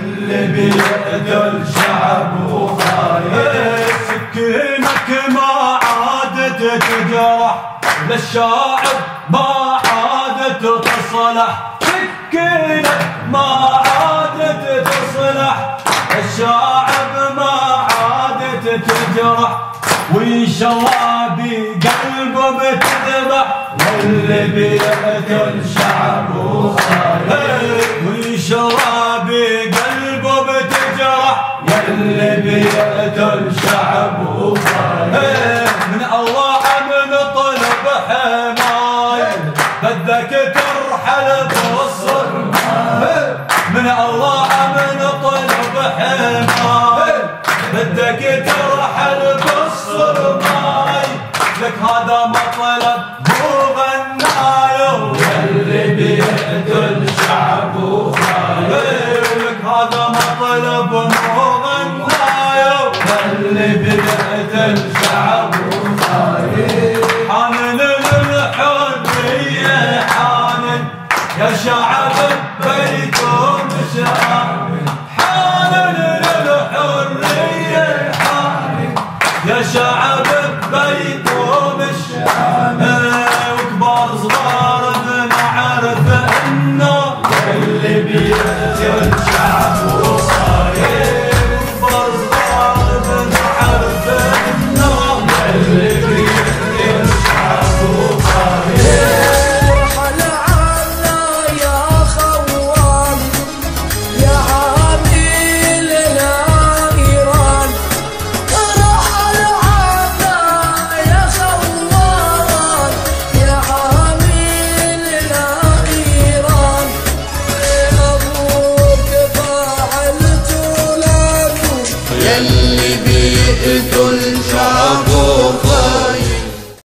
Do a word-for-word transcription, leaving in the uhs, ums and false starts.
يلي بيقتل شعب وخايف. سكينك ما عادت تجرح للشاعب ما عادت تصلح. سكينك ما عادت تصلح الشاعب ما عادت تجرح. وإن شاء الله بقلبه بتذبح واللي بيقتل شعب وخايف. وإن شاء الله بقلبه بتجرح يلي بيقتل شعب وخايف. من الله من طلب حماية بدك ترحل توصل. من الله من طلب حماية بدك ترحل توصل ماي. لك هذا مطلب مو غنايو يلي بيقتل شعب وخايف. لك هذا مطلب مو غنايو يلي بيقتل شعب وخايف. حانن للحرية حانن يا شعب بيكم شامل. حانن للحرية حانن يا شعب بيكم شامل. وكبار صغار بنعرف انه اللي بيقتل شعب وخايف. وكبار صغار بنعرف انه اللي بيقتل شعب وخايف. رحل عنا يا خوان يا عامل الايران. رحل عنا يا خوان يا عامل الايران. ابوك فعلت لكم يلي بيقتل شعب